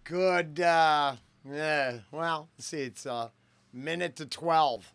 Good, yeah, well, let's see, it's a minute to 12.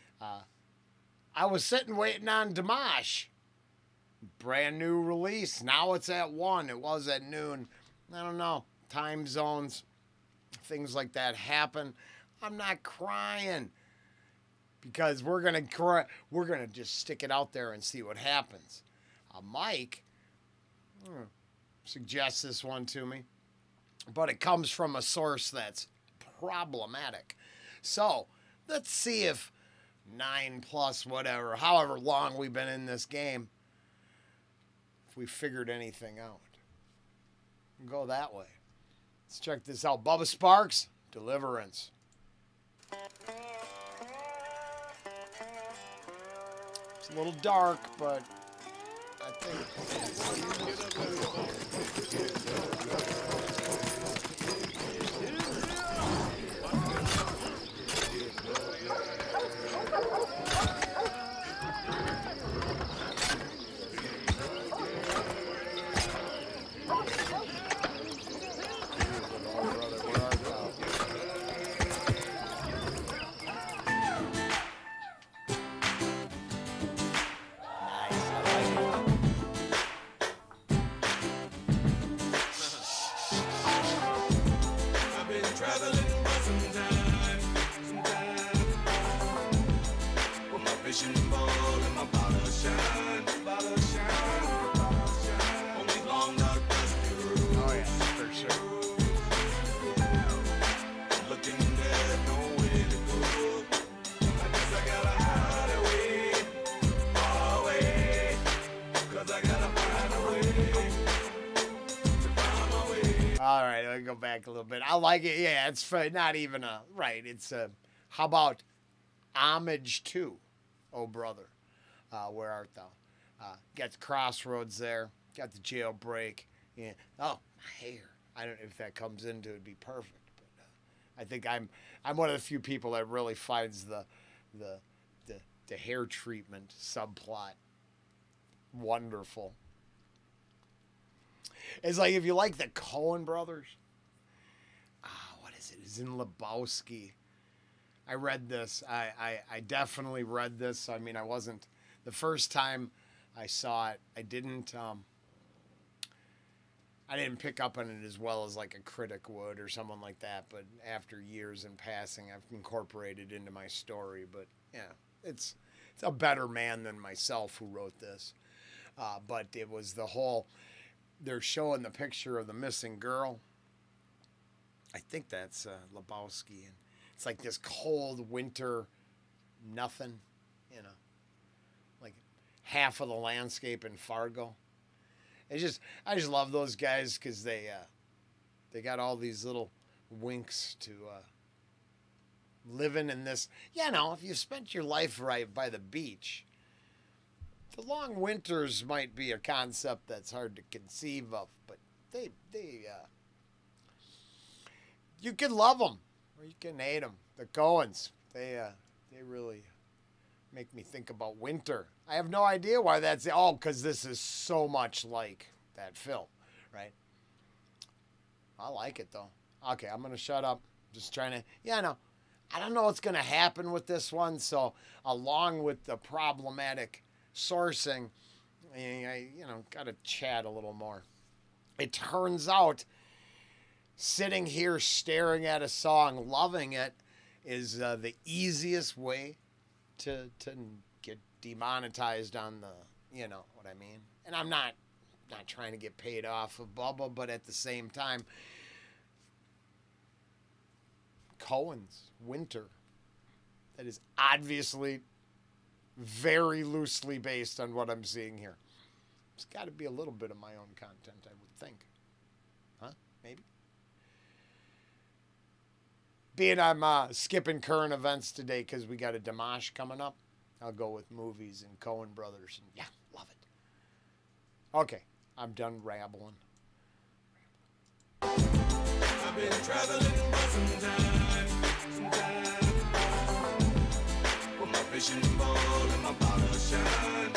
I was sitting waiting on Dimash. Brand new release. Now it's at 1. It was at noon. I don't know. Time zones, things like that happen. I'm not crying because we're gonna cry. We're gonna just stick it out there and see what happens. Mike suggests this one to me, but it comes from a source that's problematic. So let's see if 9 plus whatever, however long we've been in this game, if we figured anything out. We'll go that way. Let's check this out. Bubba Sparxxx, Deliverance. It's a little dark, but I think... All right, I'll go back a little bit. I like it. Yeah, it's not even a, right. It's a, how about Homage to, Oh Brother, Where Art Thou? Got the Crossroads there. Got the Jailbreak. Yeah. Oh, my hair. I don't know if that comes into it, it'd be perfect. But I think I'm one of the few people that really finds the hair treatment subplot wonderful. It's like if you like the Coen brothers. What is it? It's in Lebowski. I read this. I definitely read this. I mean, I wasn't the first time I saw it. I didn't pick up on it as well as like a critic would or someone like that. But after years in passing, I've incorporated into my story. But yeah, it's a better man than myself who wrote this. But it was the whole. They're showing the picture of the missing girl. I think that's Lebowski, and it's like this cold winter, nothing, you know, like half of the landscape in Fargo. I just love those guys because they got all these little winks to living in this. You know, if you spent your life right by the beach. The long winters might be a concept that's hard to conceive of, but you can love them or you can hate them. The Coens, they really make me think about winter. I have no idea why that's because this is so much like that film, right? I like it though. Okay, I'm gonna shut up. Just trying to, I don't know what's gonna happen with this one. So along with the problematic sourcing, I got to chat a little more. It turns out sitting here staring at a song, loving it, is the easiest way to get demonetized on the, you know what I mean? And I'm not trying to get paid off of Bubba, but at the same time, Cohen's Winter, that is obviously very loosely based on what I'm seeing here. It's got to be a little bit of my own content, I would think. Huh? Maybe? Being I'm skipping current events today because we got a Dimash coming up, I'll go with movies and Coen Brothers. And yeah, love it. Okay, I'm done rambling. I've been traveling for some time. With my vision ball and my bottle shine.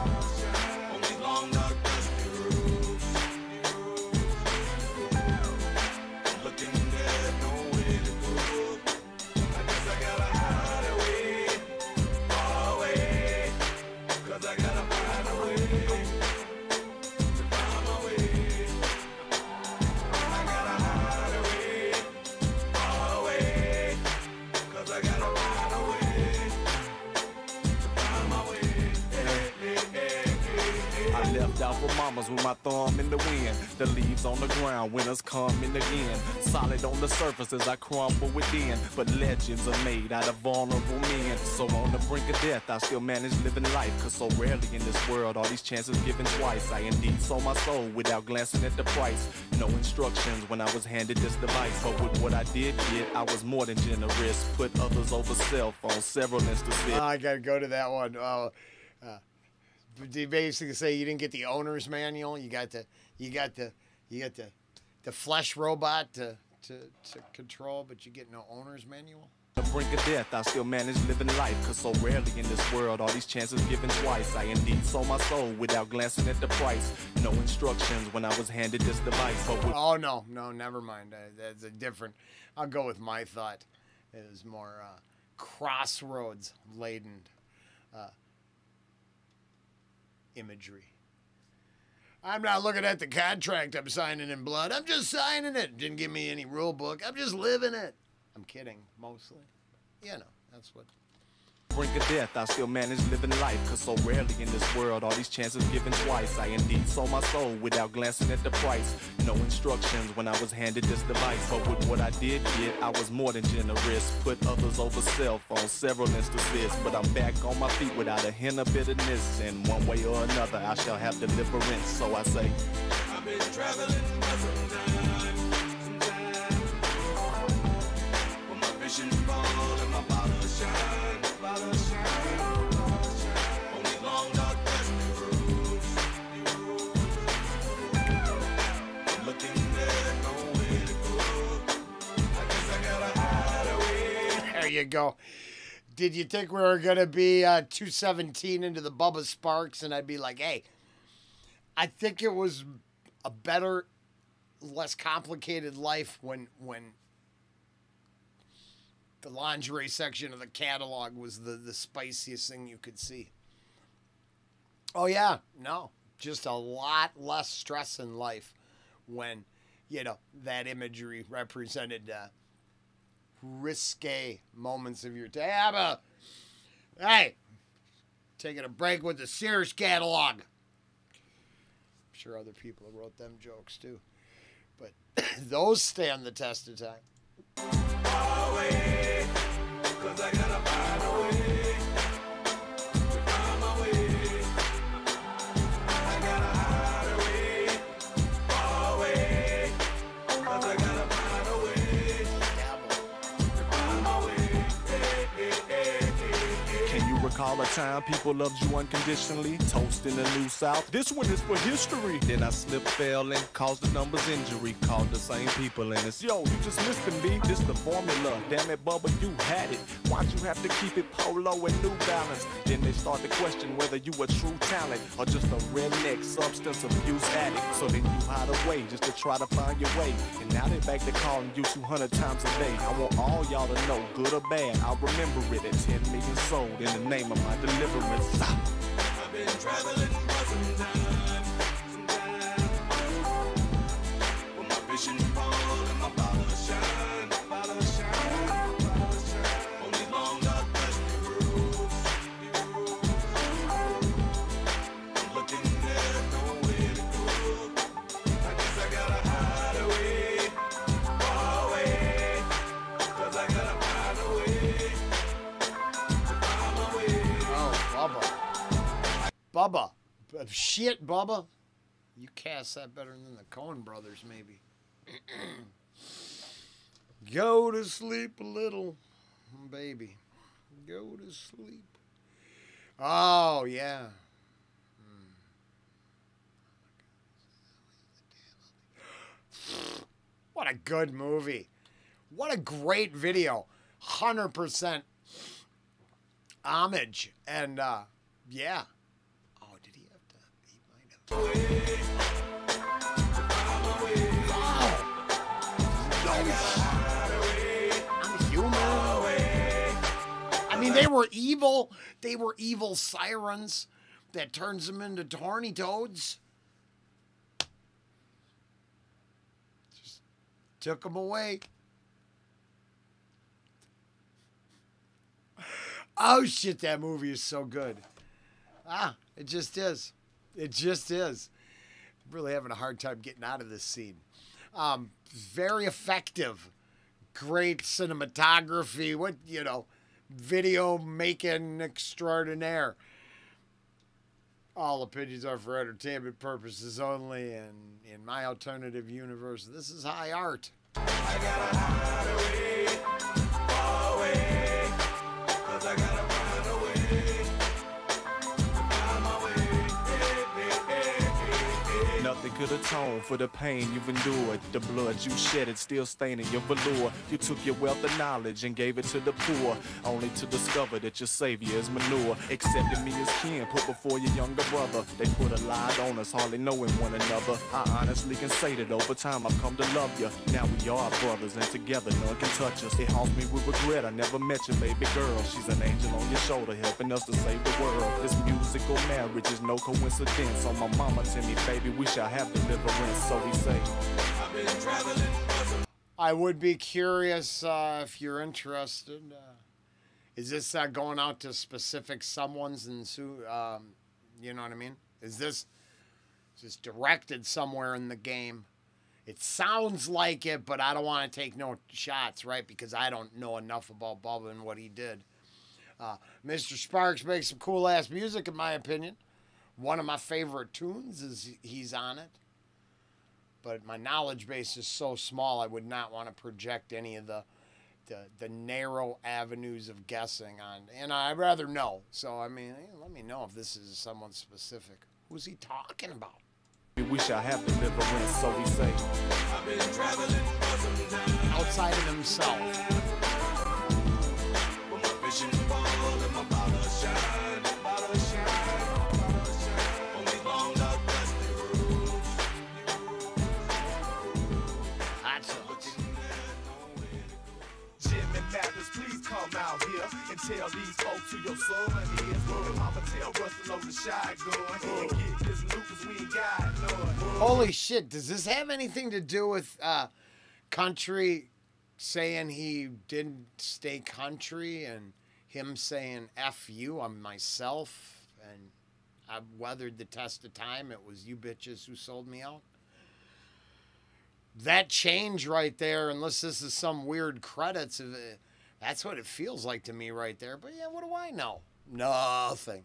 Only long dark dusty roads. clouds with my thumb in the wind. The leaves on the ground, winners coming again. Solid on the surface as I crumble within. But legends are made out of vulnerable men. So on the brink of death, I still manage living life. Cause so rarely in this world are these chances given twice. I indeed sold my soul without glancing at the price. No instructions when I was handed this device. But with what I did get, I was more than generous. Put others over self on several instances. I gotta go to that one. They basically say you didn't get the owner's manual. You got the flesh robot to control, but you get no owner's manual. On the brink of death, I still manage living life. Cause so rarely in this world are these chances given twice. I indeed sold my soul without glancing at the price. No instructions when I was handed this device. But oh no, never mind. That's a different. I'll go with my thought. It was more crossroads laden imagery. I'm not looking at the contract I'm signing in blood. I'm just signing it. Didn't give me any rule book. I'm just living it. I'm kidding, mostly. You know, that's what. Brink of death, I still manage living life. Cause so rarely in this world are these chances given twice. I indeed sold my soul without glancing at the price. No instructions when I was handed this device. But with what I did get, I was more than generous. Put others over self on several instances. But I'm back on my feet without a hint of bitterness. And one way or another, I shall have deliverance. So I say, I've been traveling for some time. When my vision fall and my bottle shine. There you go. Did you think we were going to be 217 into the Bubba Sparxxx and I'd be like, hey, I think it was a better, less complicated life when the lingerie section of the catalog was the spiciest thing you could see. Oh, yeah. No. Just a lot less stress in life when, you know, that imagery represented risque moments of your day. Hey, taking a break with the Sears catalog. I'm sure other people wrote them jokes, too. But those stand the test of time. Away, 'cause I gotta find a way to find my way. I gotta hide away, far away, 'cause I gotta find a way to find my way. Can you recall a time people loved you unconditionally? Toast in the New South. This one is for history. Then I slipped, fell, and caused the numbers injury. Called the same people, and it's, yo, you just missed me, B. This the formula. Damn it, Bubba, you had it. Why'd you have to keep it polo and New Balance? Then they start to question whether you a true talent or just a redneck substance abuse addict. So then you hide away just to try to find your way. And now they back to calling you 200 times a day. I want all y'all to know, good or bad, I'll remember it at 10 million sold in the name of my deliverance. I've been traveling for some time. When my vision fall and my bottle shine, on these long dark dusty roads. I'm looking there, nowhere to go. I guess I gotta hide away, far away, 'cause I gotta find a way to find my way. Oh, Bubba. Shit, Bubba. You cast that better than the Coen brothers, maybe. Go to sleep a little, baby. Go to sleep. Oh, yeah. What a good movie. What a great video. 100% homage. And, yeah. Oh, did he have to? He might have. I'm human. I mean, they were evil. They were evil sirens that turns them into horny toads. Just took them away. Oh, shit, that movie is so good. It just is. It just is. really having a hard time getting out of this scene. Very effective. Great cinematography. What, you know, video making extraordinaire. All opinions are for entertainment purposes only, and in my alternative universe, this is high art. I gotta hide away, far away, 'cause I gotta run away, find my way. Nothing could atone for the pain you've endured. The blood you shedded still staining your velour. You took your wealth of knowledge and gave it to the poor, only to discover that your savior is manure. Accepted me as kin, put before your younger brother. They put a lie on us, hardly knowing one another. I honestly can say that over time I've come to love you. Now we are brothers, and together none can touch us. It haunts me with regret I never met your baby girl. She's an angel on your shoulder, helping us to save the world. This musical marriage is no coincidence. On my mama tell me, baby, we shall have deliverance, so we say. I've been traveling. I would be curious if you're interested. Is this going out to specific someones and you know what I mean? Is this just directed somewhere in the game? It sounds like it, but I don't want to take no shots, right? Because I don't know enough about Bubba and what he did. Mr. Sparxxx makes some cool ass music, in my opinion. One of my favorite tunes is he's on it. But my knowledge base is so small, I would not want to project any of the narrow avenues of guessing on. And I'd rather know. So, I mean, let me know if this is someone specific. Who's he talking about? We shall have deliverance, so we say. I've been traveling for some time. Outside of himself. With my vision fall and my bottle shine, bottle shine. Please come out here and tell these folks who your son is. And Mama tell Russ to load the shotgun and get this loot 'cause we ain't got none. Holy shit, does this have anything to do with Country saying he didn't stay country and him saying F you on myself and I weathered the test of time, it was you bitches who sold me out? That change right there, unless this is some weird credits of it, that's what it feels like to me right there. But yeah, what do I know? Nothing.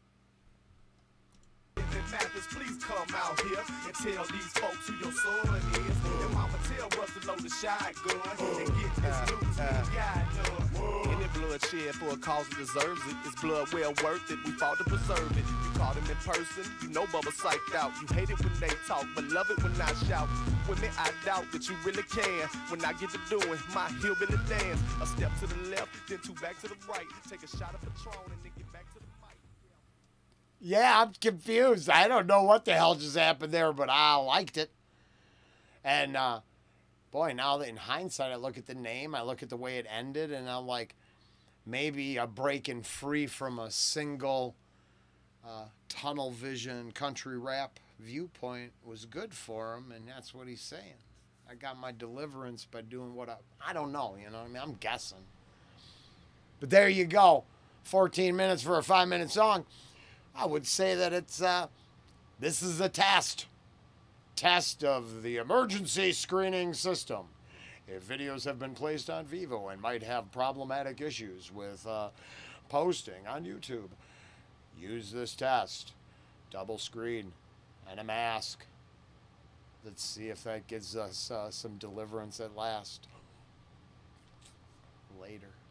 Mathis, please come out here and tell these folks who your son is. And Mama tell Russ to load the shotgun and get this loot 'cause we ain't got none. Any bloodshed for a cause that deserves it. It's blood well worth it. We fought to preserve it. You caught him in person. You know Bubba psyched out. You hate it when they talk, but love it when I shout. Women, I doubt that you really can. When I get to doing my hillbilly dance, a step to the left, then two back to the right. Take a shot of Patron and then get back to the mic. Yeah, I'm confused. I don't know what the hell just happened there, but I liked it. And, boy, now that in hindsight, I look at the name, I look at the way it ended, and I'm like, maybe a breaking free from a single tunnel vision country rap viewpoint was good for him, and that's what he's saying. I got my deliverance by doing what I don't know, you know what I mean? I'm guessing. But there you go. 14 minutes for a 5-minute song. I would say that it's, this is a test of the emergency screening system. If videos have been placed on Vivo and might have problematic issues with posting on YouTube, use this test. Double screen and a mask. Let's see if that gives us some deliverance at last. Later.